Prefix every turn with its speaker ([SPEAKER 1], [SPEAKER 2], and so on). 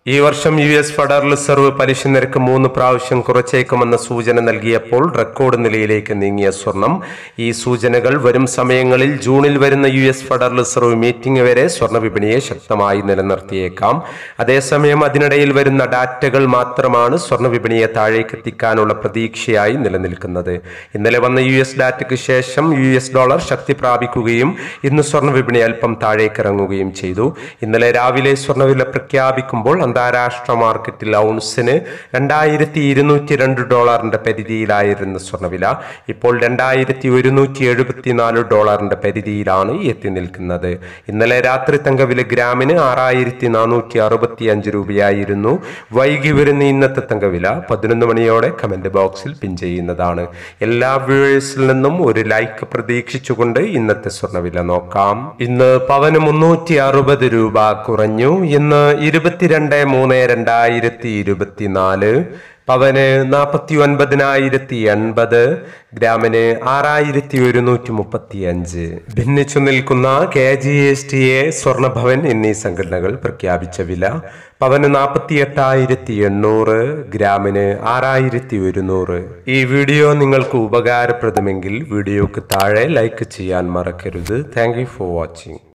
[SPEAKER 1] ഈ വർഷം US federal reserve പലിശ നിരക്ക് 3 പ്രാവശ്യം കുറച്ചേക്കുമെന്ന സൂചന നൽകിയപ്പോൾ റെക്കോർഡ് നിലയിലേക്ക് നീങ്ങിയ സ്വർണം. ഈ സൂചനകൾ വരും സമയങ്ങളിൽ ജൂണിൽ വരുന്ന യുഎസ് ഫെഡറൽ റിസർവ് മീറ്റിംഗ് വരെ സ്വർണ്ണ വിപണിയെ ശക്തമായി നിലനിർത്തിയേക്കാം. അതേസമയം അതിനിടയിൽ വരുന്ന ഡാറ്റകൾ മാത്രമാണ് സ്വർണ്ണ വിപണിയെ താഴേക്കെത്തിക്കാനുള്ള പ്രതീക്ഷയായി നിലനിൽക്കുന്നത്. ഇന്നലെ വന്ന യുഎസ് ഡാറ്റയ്ക്ക് ശേഷം യുഎസ് ഡോളർ ശക്തി പ്രാപിക്കുകയും ഇന്ന് സ്വർണ്ണ വിപണി അല്പം താഴേക്കിറങ്ങുകയും ചെയ്തു. ഇന്നലെ രാവിലെ സ്വർണ്ണവില പ്രഖ്യാപിക്കുമ്പോൾ അന്താരാഷ്ട്ര മാർക്കറ്റിൽ ഔൺസിന് $2202 പരിധിയിലായിരുന്ന സ്വർണ്ണവില ഇപ്പോൾ $2174 പരിധിയിലാണ് എത്തി നിൽക്കുന്നത്. ഇന്നലെ രാത്രി തങ്കവില ഗ്രാമിന് 6465 രൂപയായിരുന്നു. വൈകി വരുന്ന ഇന്നത്തെ തങ്കവില 11 മണിയോടെ കമന്റ് ബോക്സിൽ പിൻ ചെയ്യുന്നതാണ്. എല്ലാ വ്യൂവേഴ്സിൽ നിന്നും ഒരു ലൈക്ക് പ്രതീക്ഷിച്ചുകൊണ്ട് ഇന്നത്തെ സ്വർണ്ണവില നോക്കാം. ഇന്ന് പവന് 360 രൂപ കുറഞ്ഞു. ഇന്ന് 22/3/2024. പവന് 49,080, ഗ്രാമിന് 6135. ഭിന്നിച്ചു നിൽക്കുന്ന KGSTA, സ്വർണ്ണഭവൻ എന്നീ സംഘടനകൾ പ്രഖ്യാപിച്ച വില: പവന് 48,800, ഗ്രാമിന് 6100. ഈ വീഡിയോ നിങ്ങൾക്ക് ഉപകാരപ്രദമെങ്കിൽ വീഡിയോക്ക് താഴെ ലൈക്ക് ചെയ്യാൻ മറക്കരുത്. Thank you for watching.